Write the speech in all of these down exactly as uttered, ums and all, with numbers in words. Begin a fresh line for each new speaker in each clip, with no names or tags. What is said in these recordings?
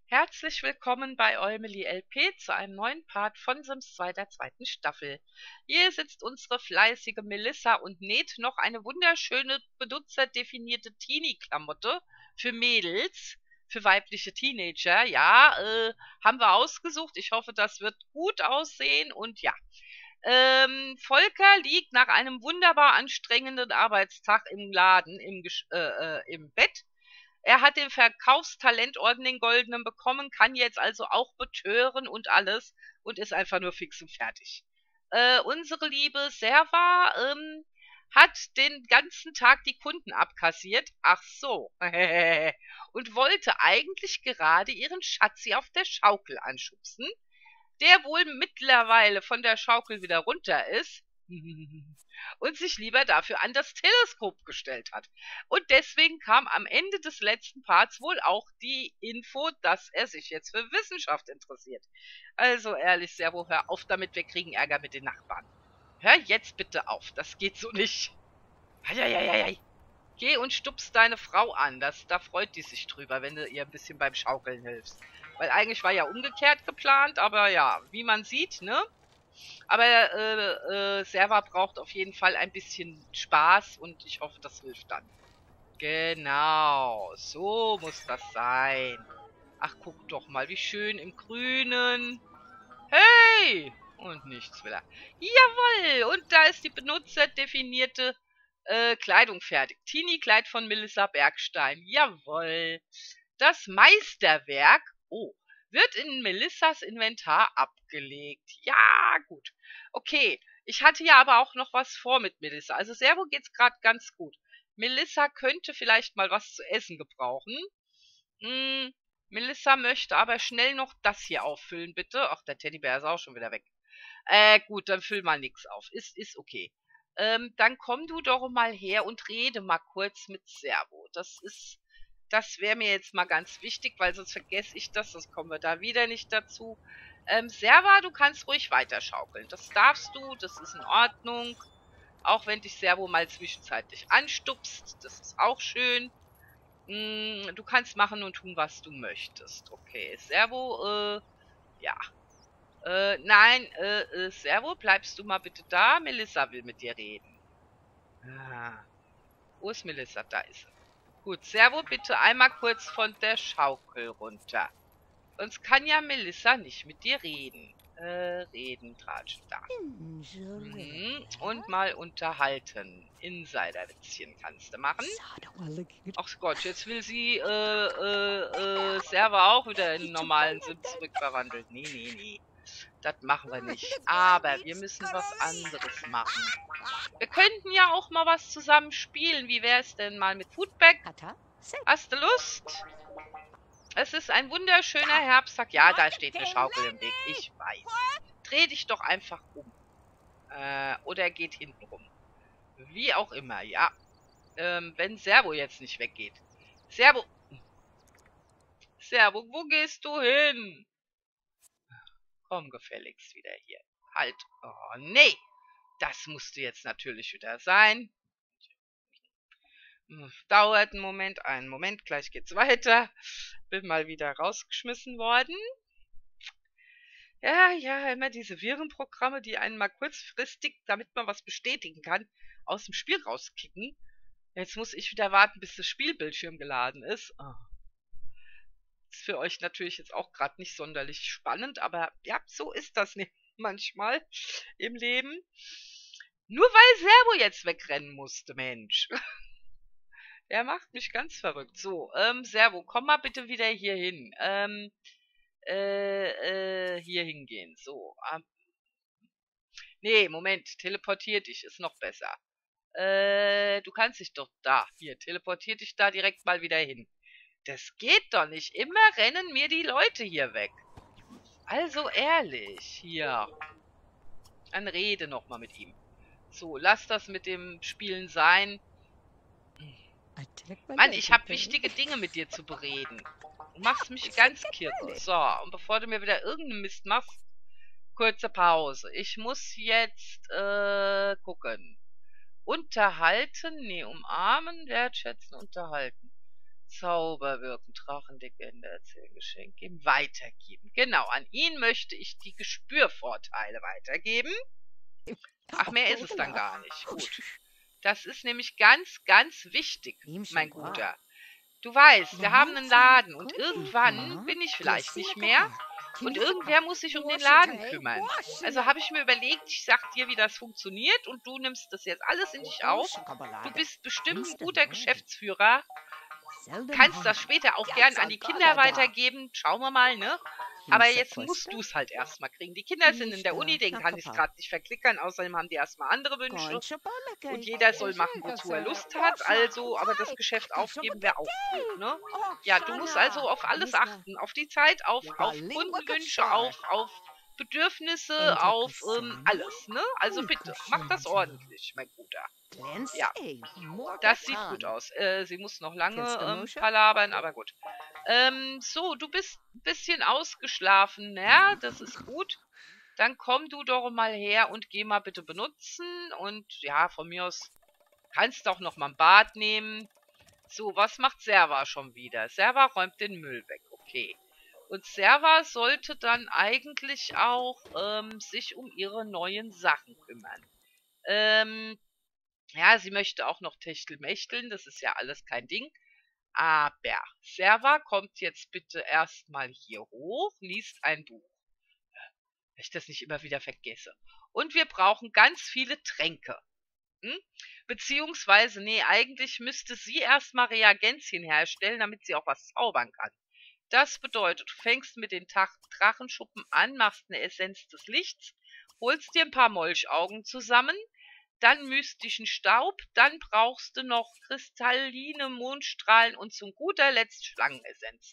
Herzlich willkommen bei Eumeli L P zu einem neuen Part von Sims zwei der zweiten Staffel. Hier sitzt unsere fleißige Melissa und näht noch eine wunderschöne benutzerdefinierte Teenie-Klamotte für Mädels, für weibliche Teenager. Ja, äh, haben wir ausgesucht. Ich hoffe, das wird gut aussehen und ja. Ähm, Volker liegt nach einem wunderbar anstrengenden Arbeitstag im Laden, im, Gesch- äh, äh, im Bett. Er hat den Verkaufstalentorden den Goldenen bekommen, kann jetzt also auch betören und alles und ist einfach nur fix und fertig. Äh, unsere liebe Serva ähm, hat den ganzen Tag die Kunden abkassiert. Ach so. Und wollte eigentlich gerade ihren Schatzi auf der Schaukel anschubsen, der wohl mittlerweile von der Schaukel wieder runter ist und sich lieber dafür an das Teleskop gestellt hat. Und deswegen kam am Ende des letzten Parts wohl auch die Info, dass er sich jetzt für Wissenschaft interessiert. Also ehrlich, Servo, hör auf damit, wir kriegen Ärger mit den Nachbarn. Hör jetzt bitte auf, das geht so nicht. Eieieiei. Geh und stupst deine Frau an, das, da freut die sich drüber, wenn du ihr ein bisschen beim Schaukeln hilfst. Weil eigentlich war ja umgekehrt geplant, aber ja, wie man sieht, ne? Aber äh, äh, Serva braucht auf jeden Fall ein bisschen Spaß und ich hoffe, das hilft dann. Genau, so muss das sein. Ach, guck doch mal, wie schön im Grünen. Hey! Und nichts will er. Jawohl! Und da ist die benutzerdefinierte äh, Kleidung fertig. Teenie-Kleid von Melissa Bergstein. Jawohl! Das Meisterwerk, oh, wird in Melissas Inventar abgelegt. Ja, gut. Okay, ich hatte ja aber auch noch was vor mit Melissa. Also Servo geht's gerade ganz gut. Melissa könnte vielleicht mal was zu essen gebrauchen. Hm, Melissa möchte aber schnell noch das hier auffüllen, bitte. Ach, der Teddybär ist auch schon wieder weg. Äh, gut, dann füll mal nix auf. Ist, ist okay. Ähm, dann komm du doch mal her und rede mal kurz mit Servo. Das ist, das wäre mir jetzt mal ganz wichtig, weil sonst vergesse ich das, sonst kommen wir da wieder nicht dazu. Ähm, Serva, du kannst ruhig weiterschaukeln. Das darfst du, das ist in Ordnung. Auch wenn dich Servo mal zwischenzeitlich anstupst, das ist auch schön. Mm, du kannst machen und tun, was du möchtest. Okay, Servo, äh, ja. Äh, nein, äh, äh, Servo, bleibst du mal bitte da? Melissa will mit dir reden. Ah, wo ist Melissa? Da ist sie. Gut, Servo, bitte einmal kurz von der Schaukel runter. Sonst kann ja Melissa nicht mit dir reden. Äh, reden, tratschen, da. Mhm. Und mal unterhalten. Insiderwitzchen kannst du machen. Ach Gott, jetzt will sie, äh, äh, äh, Servo auch wieder in den normalen Sim zurückverwandelt. Nee, nee, nee. Das machen wir nicht. Aber wir müssen was anderes machen. Wir könnten ja auch mal was zusammen spielen. Wie wäre es denn mal mit Foodback? Hast du Lust? Es ist ein wunderschöner Herbsttag. Ja, da steht eine Schaukel im Weg. Ich weiß. Dreh dich doch einfach um. Äh, oder geht hinten rum. Wie auch immer, ja. Ähm, wenn Servo jetzt nicht weggeht. Servo. Servo, wo gehst du hin? Komm gefälligst wieder hier. Halt. Oh, nee. Das musste jetzt natürlich wieder sein. Dauert einen Moment, einen Moment, gleich geht's weiter. Bin mal wieder rausgeschmissen worden. Ja, ja, immer diese Virenprogramme, die einen mal kurzfristig, damit man was bestätigen kann, aus dem Spiel rauskicken. Jetzt muss ich wieder warten, bis das Spielbildschirm geladen ist. Oh. Ist für euch natürlich jetzt auch gerade nicht sonderlich spannend, aber ja, so ist das nicht manchmal im Leben. Nur weil Servo jetzt wegrennen musste, Mensch. Er macht mich ganz verrückt. So, ähm, Servo, komm mal bitte wieder hier hin. Ähm, äh, äh, hier hingehen. So, ähm. Nee, Moment, teleportier dich, ist noch besser. Äh, du kannst dich doch da. Hier, teleportier dich da direkt mal wieder hin. Das geht doch nicht. Immer rennen mir die Leute hier weg. Also ehrlich, hier. Dann rede noch mal mit ihm. So, lass das mit dem Spielen sein. Mann, ich habe wichtige Dinge mit dir zu bereden. Du machst mich ganz kirre. So, und bevor du mir wieder irgendeinen Mist machst, kurze Pause. Ich muss jetzt, äh, gucken. Unterhalten? Nee, umarmen, wertschätzen, unterhalten. Zauberwirken, Drachenlegende, Erzählgeschenk, ihm weitergeben. Genau, an ihn möchte ich die Gespürvorteile weitergeben. Ach, mehr ist es dann gar nicht. Gut. Das ist nämlich ganz, ganz wichtig, mein Guter. Du weißt, wir haben einen Laden und irgendwann bin ich vielleicht nicht mehr und irgendwer muss sich um den Laden kümmern. Also habe ich mir überlegt, ich sag dir, wie das funktioniert und du nimmst das jetzt alles in dich auf. Du bist bestimmt ein guter Geschäftsführer. Kannst das später auch gern an die Kinder weitergeben. Schauen wir mal, ne? Aber jetzt musst du es halt erstmal kriegen. Die Kinder sind in der Uni, denen kann ich es gerade nicht verklickern. Außerdem haben die erstmal andere Wünsche. Und jeder soll machen, wozu er Lust hat. Also, aber das Geschäft aufgeben wäre auch gut, ne? Ja, du musst also auf alles achten. Auf die Zeit, auf, auf Kundenwünsche, auf, auf Bedürfnisse, auf ähm, alles, ne? Also bitte, mach das ordentlich, mein Guter. Ja, das sieht gut aus. Äh, sie muss noch lange ähm, palabern, aber gut. Ähm, so, du bist ein bisschen ausgeschlafen, ja, das ist gut. Dann komm du doch mal her und geh mal bitte benutzen. Und ja, von mir aus kannst du auch noch mal ein Bad nehmen. So, was macht Serva schon wieder? Serva räumt den Müll weg, okay. Und Serva sollte dann eigentlich auch ähm, sich um ihre neuen Sachen kümmern. Ähm, ja, sie möchte auch noch Techtelmechteln, das ist ja alles kein Ding. Aber Serva kommt jetzt bitte erstmal hier hoch, liest ein Buch. Wenn ich das nicht immer wieder vergesse. Und wir brauchen ganz viele Tränke. Hm? Beziehungsweise, nee, eigentlich müsste sie erstmal Reagenzien herstellen, damit sie auch was zaubern kann. Das bedeutet, du fängst mit den Drachenschuppen an, machst eine Essenz des Lichts, holst dir ein paar Molchaugen zusammen, dann mystischen Staub, dann brauchst du noch kristalline Mondstrahlen und zum guter Letzt Schlangenessenz.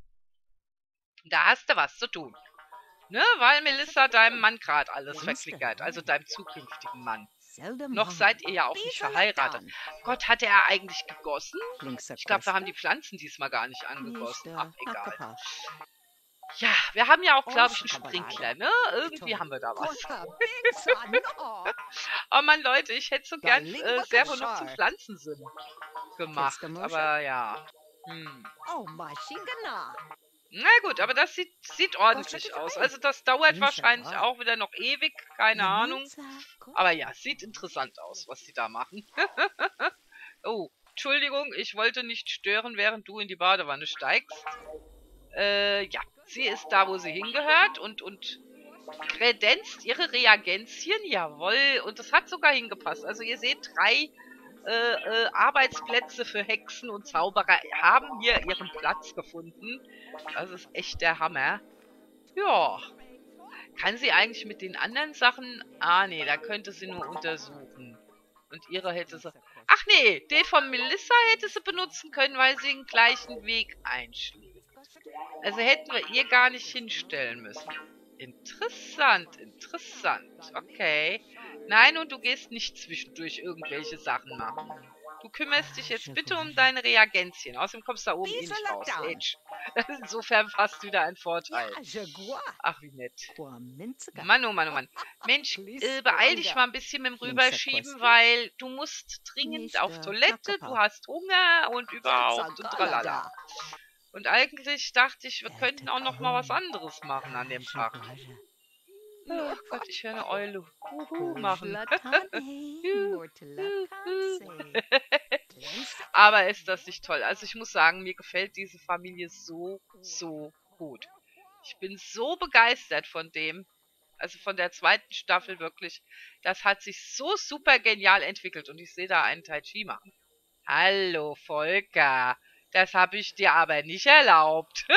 Da hast du was zu tun. Ne, weil Melissa deinem Mann gerade alles verklickert, also deinem zukünftigen Mann. Noch seid ihr ja auch nicht verheiratet. Gott, hat er eigentlich gegossen? Ich glaube, wir haben die Pflanzen diesmal gar nicht angegossen. Ach, egal. Ja, wir haben ja auch, glaube ich, einen Sprinkler, ne? Irgendwie haben wir da was. Oh Mann, Leute, ich hätte so gern äh, Servo noch zum Pflanzensinn gemacht. Aber ja. Hm. Na gut, aber das sieht, sieht ordentlich aus. Also das dauert wahrscheinlich auch wieder noch ewig, keine Ahnung. Aber ja, sieht interessant aus, was die da machen. Oh, Entschuldigung, ich wollte nicht stören, während du in die Badewanne steigst. Äh, ja, sie ist da, wo sie hingehört und, und kredenzt ihre Reagenzien, jawohl. Und das hat sogar hingepasst. Also ihr seht, drei äh, äh, Arbeitsplätze für Hexen und Zauberer haben hier ihren Platz gefunden. Das ist echt der Hammer. Ja. Kann sie eigentlich mit den anderen Sachen... Ah, nee, da könnte sie nur untersuchen. Und ihre hätte sie... Ach nee, den von Melissa hätte sie benutzen können, weil sie den gleichen Weg einschlägt. Also hätten wir ihr gar nicht hinstellen müssen. Interessant, interessant. Okay. Nein, und du gehst nicht zwischendurch irgendwelche Sachen machen. Du kümmerst dich jetzt bitte um deine Reagenzien. Außerdem kommst du da oben eh nicht raus. Edge. Insofern fast wieder ein Vorteil. Ach, wie nett. Mann, oh Mann, oh Mann. Mensch, äh, beeil dich mal ein bisschen mit dem Rüberschieben, weil du musst dringend auf Toilette, du hast Hunger und überhaupt und tralala. Und eigentlich dachte ich, wir könnten auch noch mal was anderes machen an dem Tag. Oh Gott, ich höre eine Eule Huhu machen. Aber ist das nicht toll? Also ich muss sagen, mir gefällt diese Familie so, so gut. Ich bin so begeistert von dem. Also von der zweiten Staffel wirklich. Das hat sich so super genial entwickelt. Und ich sehe da einen Tai Chi machen. Hallo Volker. Das habe ich dir aber nicht erlaubt.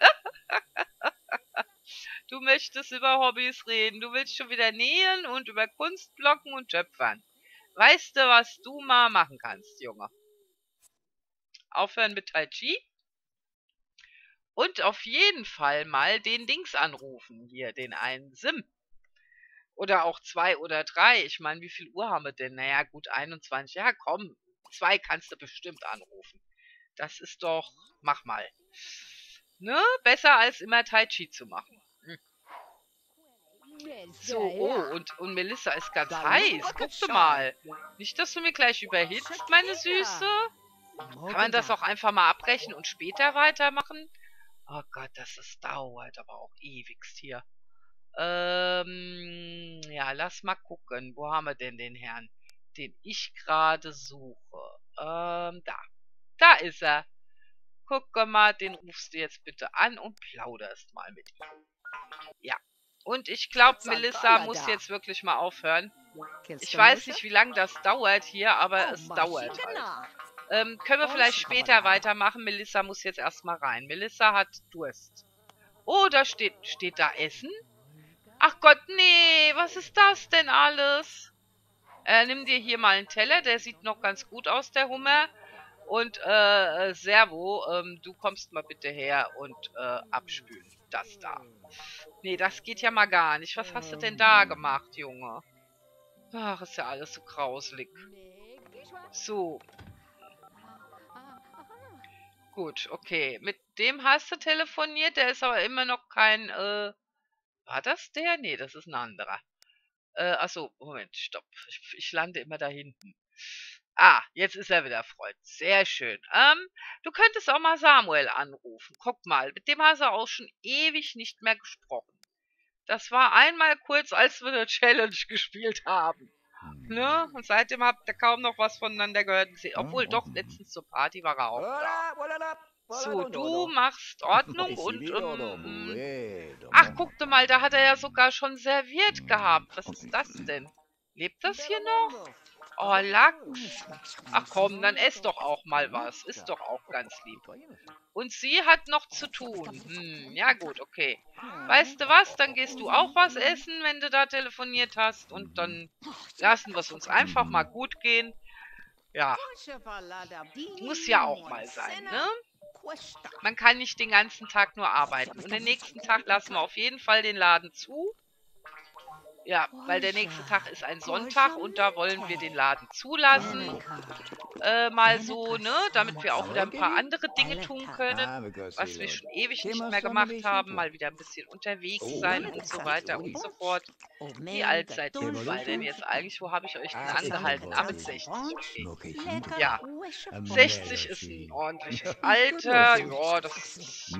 Du möchtest über Hobbys reden. Du willst schon wieder nähen und über Kunstblocken und Töpfern. Weißt du, was du mal machen kannst, Junge? Aufhören mit Tai Chi. Und auf jeden Fall mal den Dings anrufen. Hier, den einen Sim. Oder auch zwei oder drei. Ich meine, wie viel Uhr haben wir denn? Naja, gut, einundzwanzig. Ja, komm. Zwei kannst du bestimmt anrufen. Das ist doch... Mach mal. Ne? Besser als immer Tai Chi zu machen. Hm. So, oh, und, und Melissa ist ganz heiß. Guck du mal. Nicht, dass du mir gleich überhitzt, meine Süße. Kann man das auch einfach mal abbrechen und später weitermachen? Oh Gott, das ist, dauert aber auch ewigst hier. Ähm, ja, lass mal gucken. Wo haben wir denn den Herrn, den ich gerade suche? Ähm, da. Da ist er. Guck mal, den rufst du jetzt bitte an und plauderst mal mit ihm. Ja. Und ich glaube, Melissa muss jetzt wirklich mal aufhören. Ich weiß nicht, wie lange das dauert hier, aber es dauert halt. Ähm, können wir vielleicht später weitermachen? Melissa muss jetzt erstmal rein. Melissa hat Durst. Oh, da steht, steht da Essen? Ach Gott, nee, was ist das denn alles? Äh, nimm dir hier mal einen Teller, der sieht noch ganz gut aus, der Hummer. Und, äh, äh, Servo, ähm, du kommst mal bitte her und, äh, abspülen. Das da. Nee, das geht ja mal gar nicht. Was hast du denn da gemacht, Junge? Ach, ist ja alles so grauselig. So, gut, okay. Mit dem hast du telefoniert, der ist aber immer noch kein, äh, war das der? Nee, das ist ein anderer. Äh, achso, Moment, stopp. Ich, ich lande immer da hinten. Ah, jetzt ist er wieder Freund. Sehr schön. Ähm, du könntest auch mal Samuel anrufen. Guck mal, mit dem hast du auch schon ewig nicht mehr gesprochen. Das war einmal kurz, als wir eine Challenge gespielt haben. Ne? Und seitdem habt ihr kaum noch was voneinander gehört und gesehen. Obwohl, doch, letztens zur Party war er auch da. So, du machst Ordnung und, ähm, ach, guck doch mal, da hat er ja sogar schon serviert gehabt. Was ist das denn? Lebt das hier noch? Oh, Lachs. Ach komm, dann ess doch auch mal was. Ist doch auch ganz lieb. Und sie hat noch zu tun. Hm, ja gut, okay. Weißt du was, dann gehst du auch was essen, wenn du da telefoniert hast. Und dann lassen wir es uns einfach mal gut gehen. Ja, muss ja auch mal sein, ne? Man kann nicht den ganzen Tag nur arbeiten. Und den nächsten Tag lassen wir auf jeden Fall den Laden zu. Ja, weil der nächste Tag ist ein Sonntag und da wollen wir den Laden zulassen. Äh, mal so, ne? Damit wir auch wieder ein paar andere Dinge tun können, was wir schon ewig nicht mehr gemacht haben. Mal wieder ein bisschen unterwegs sein und so weiter und so fort. Wie alt seid ihr zwei denn jetzt eigentlich? Wo habe ich euch denn angehalten? Ah, mit sechzig. Okay. Ja, sechzig ist ein ordentliches Alter. Ja, das ist...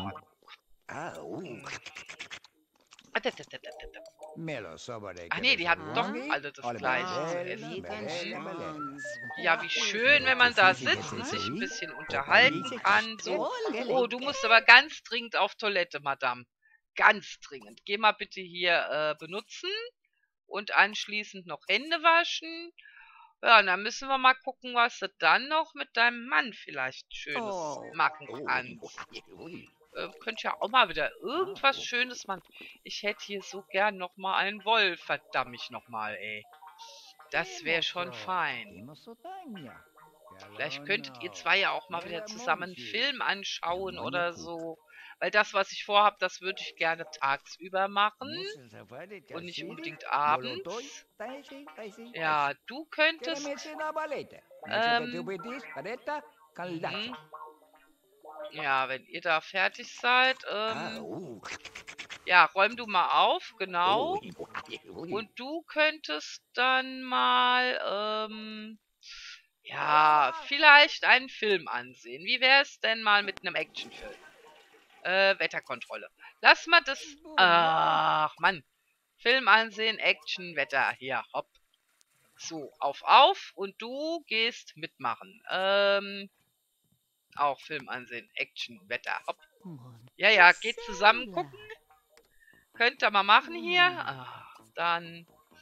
Ach nee, die hatten doch alle das Gleiche zu essen. Ja, wie schön, wenn man da sitzt und sich ein bisschen unterhalten kann. So. Oh, du musst aber ganz dringend auf Toilette, Madame. Ganz dringend. Geh mal bitte hier äh, benutzen und anschließend noch Hände waschen. Ja, und dann müssen wir mal gucken, was du dann noch mit deinem Mann vielleicht Schönes machen kannst. Äh, könnt ja auch mal wieder irgendwas Schönes machen. Ich hätte hier so gern noch mal einen Wolf, verdammt ich noch mal, ey. Das wäre schon fein. Vielleicht könntet ihr zwei ja auch mal wieder zusammen einen Film anschauen oder so. Weil das, was ich vorhab, das würde ich gerne tagsüber machen und nicht unbedingt abends. Ja, du könntest... Ähm, mhm. Ja, wenn ihr da fertig seid, ähm, ja, räum du mal auf, genau. Und du könntest dann mal, ähm, ja, vielleicht einen Film ansehen. Wie wäre es denn mal mit einem Actionfilm? Äh, Wetterkontrolle. Lass mal das, ach, Mann. Film ansehen, Action, Wetter. Hier, hopp. So, auf, auf. Und du gehst mitmachen. Ähm... Auch Film ansehen, Action, Wetter, hopp. Ja, ja, geht zusammen gucken. Könnt ihr mal machen hier. Ah, dann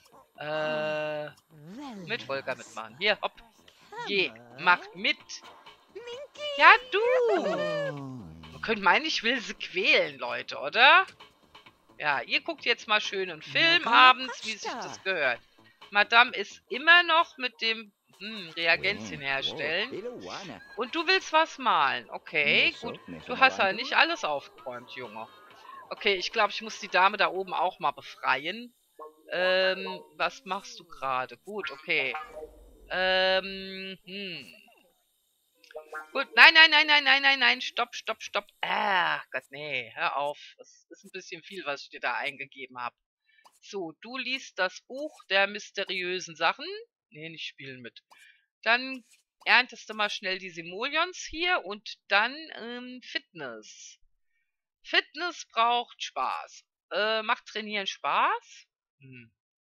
äh, mit Volker mitmachen. Hier, hopp. Je, macht mit. Ja, du. Man könnte meinen, ich will sie quälen, Leute, oder? Ja, ihr guckt jetzt mal schön einen Film abends, wie sich das gehört. Madame ist immer noch mit dem hm, Reagenzien herstellen. Und du willst was malen. Okay, gut. Du hast ja nicht alles aufgeräumt, Junge. Okay, ich glaube, ich muss die Dame da oben auch mal befreien. Ähm, was machst du gerade? Gut, okay. Ähm, hm. Gut, nein, nein, nein, nein, nein, nein, nein, stopp, stopp, stopp. Ah, Gott, nee, hör auf. Das ist ein bisschen viel, was ich dir da eingegeben habe. So, du liest das Buch der mysteriösen Sachen. Nee, nicht spielen mit. Dann erntest du mal schnell die Simoleons hier und dann ähm, Fitness. Fitness braucht Spaß. Äh, macht Trainieren Spaß? Hm.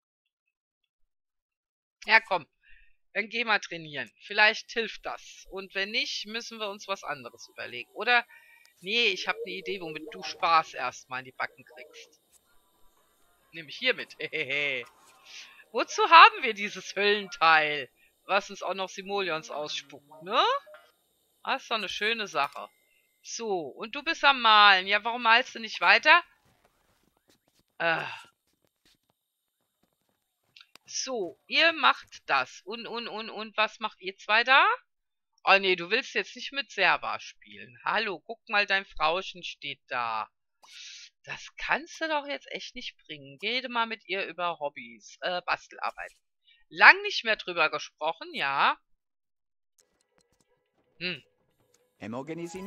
Ja, komm, dann geh mal trainieren. Vielleicht hilft das. Und wenn nicht, müssen wir uns was anderes überlegen. Oder, nee, ich habe eine Idee, womit du Spaß erstmal in die Backen kriegst. Nämlich hiermit. Hehehe. Wozu haben wir dieses Höllenteil, was uns auch noch Simoleons ausspuckt, ne? Das ist doch eine schöne Sache. So, und du bist am Malen. Ja, warum malst du nicht weiter? Äh. So, ihr macht das. Und, und, und, und, was macht ihr zwei da? Oh nee, du willst jetzt nicht mit Serva spielen. Hallo, guck mal, dein Frauchen steht da. Das kannst du doch jetzt echt nicht bringen. Rede mal mit ihr über Hobbys, äh, Bastelarbeit. Lang nicht mehr drüber gesprochen, ja? Hm. Genau.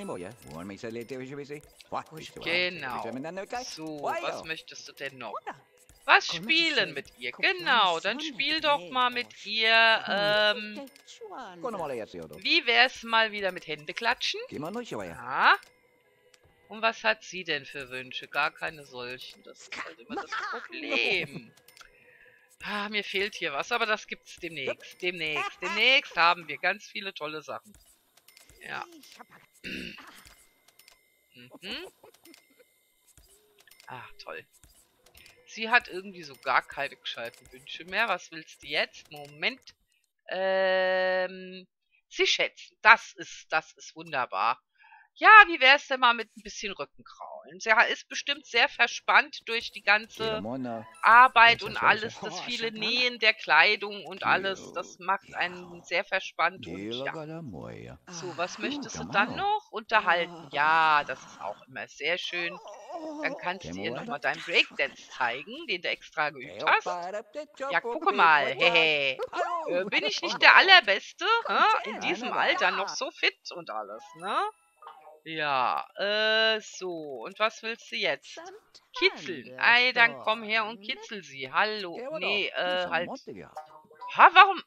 So, was möchtest du denn noch? Was spielen mit ihr? Genau, dann spiel doch mal mit ihr, ähm... Wie wär's mal wieder mit Händeklatschen? Ja. Und was hat sie denn für Wünsche? Gar keine solchen. Das ist halt immer das Problem. Ah, mir fehlt hier was, aber das gibt's demnächst. Demnächst. Demnächst haben wir ganz viele tolle Sachen. Ja. Mhm. Ach, toll. Sie hat irgendwie so gar keine gescheiten Wünsche mehr. Was willst du jetzt? Moment. Ähm, sie schätzen. Das ist, das ist wunderbar. Ja, wie wär's denn mal mit ein bisschen Rückenkraulen? Sie ist bestimmt sehr verspannt durch die ganze Arbeit und alles, das viele Nähen der Kleidung und alles. Das macht einen sehr verspannt und ja. So, was möchtest du dann noch? Unterhalten. Ja, das ist auch immer sehr schön. Dann kannst du ihr nochmal deinen Breakdance zeigen, den du extra geübt hast. Ja, gucke mal. Hehe. Äh, bin ich nicht der Allerbeste? Hä? In diesem Alter noch so fit und alles, ne? Ja, äh, so. Und was willst du jetzt? Kitzeln. Ei, dann komm her und kitzel sie. Hallo. Nee, äh, halt. Ha, warum?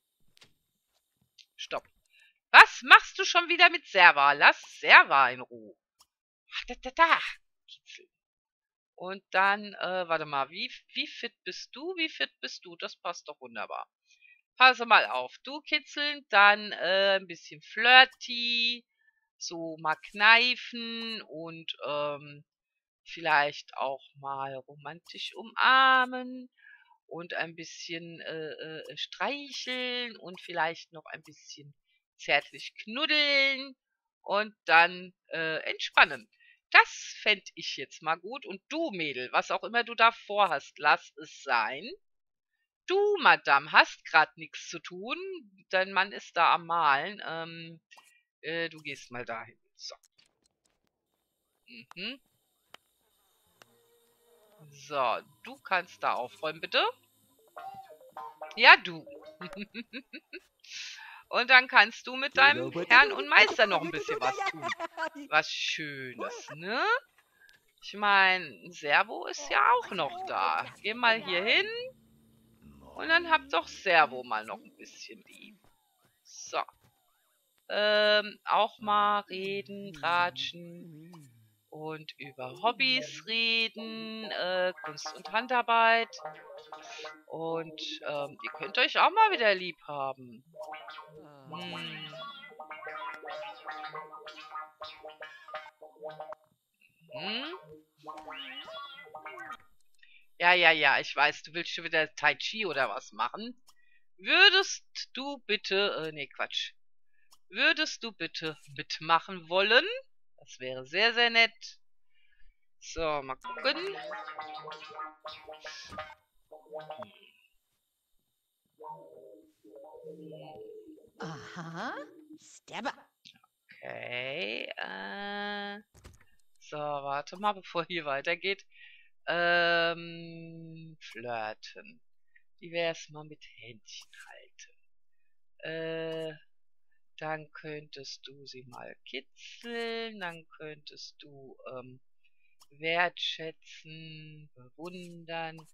Stopp. Was machst du schon wieder mit Serva? Lass Serva in Ruhe. Ach, da, da, da. Kitzeln. Und dann, äh, warte mal, wie, wie fit bist du? Wie fit bist du? Das passt doch wunderbar. Passe mal auf. Du kitzeln, dann äh, ein bisschen flirty. So mal kneifen und ähm, vielleicht auch mal romantisch umarmen und ein bisschen äh, äh, streicheln und vielleicht noch ein bisschen zärtlich knuddeln und dann äh, entspannen. Das fände ich jetzt mal gut. Und du, Mädel, was auch immer du da vorhast, lass es sein. Du, Madame, hast gerade nichts zu tun. Dein Mann ist da am Malen. Ähm, äh, du gehst mal dahin. So. Mhm. So, du kannst da aufräumen, bitte. Ja, du. Und dann kannst du mit deinem Herrn und Meister noch ein bisschen was tun. Was Schönes, ne? Ich meine, Servo ist ja auch noch da. Geh mal hier hin. Und dann habt doch Servo mal noch ein bisschen lieb. So. Ähm, auch mal reden, tratschen. Und über Hobbys reden, äh, Kunst und Handarbeit. Und ähm, ihr könnt euch auch mal wieder lieb haben. Hm. Hm? Ja, ja, ja, ich weiß, du willst schon wieder Tai Chi oder was machen. Würdest du bitte, äh, nee, Quatsch. Würdest du bitte mitmachen wollen? Das wäre sehr, sehr nett. So, mal gucken.
Aha. Stepper.
Okay, äh. So, warte mal, bevor hier weitergeht. Ähm, flirten. Wie wär's mal mit Händchen halten? Äh, dann könntest du sie mal kitzeln, dann könntest du, ähm, wertschätzen, bewundern.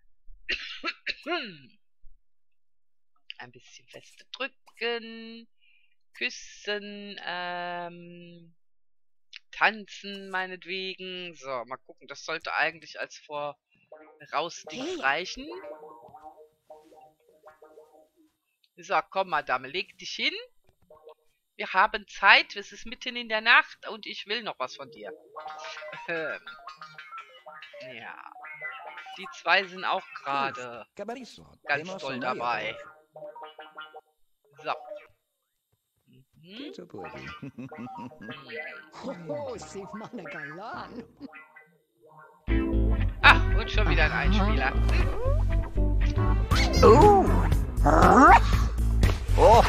Ein bisschen feste drücken. küssen, ähm, tanzen meinetwegen. So, mal gucken, das sollte eigentlich als Vorausdings reichen. So, komm, Madame, leg dich hin. Wir haben Zeit, es ist mitten in der Nacht und ich will noch was von dir. Ähm, ja, die zwei sind auch gerade ganz toll dabei. So. Mhm. Ach, und schon wieder ein Einspieler. Oh. Oh.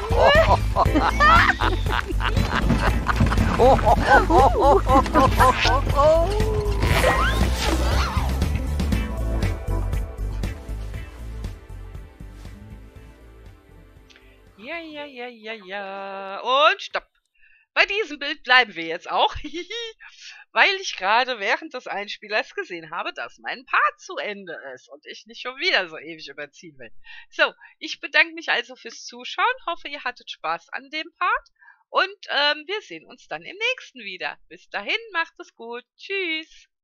Ja, ja, ja, ja, ja. Und stopp. Bei diesem Bild bleiben wir jetzt auch, weil ich gerade während des Einspielers gesehen habe, dass mein Part zu Ende ist und ich nicht schon wieder so ewig überziehen will. So, ich bedanke mich also fürs Zuschauen, hoffe, ihr hattet Spaß an dem Part und ähm, wir sehen uns dann im nächsten wieder. Bis dahin, macht es gut. Tschüss.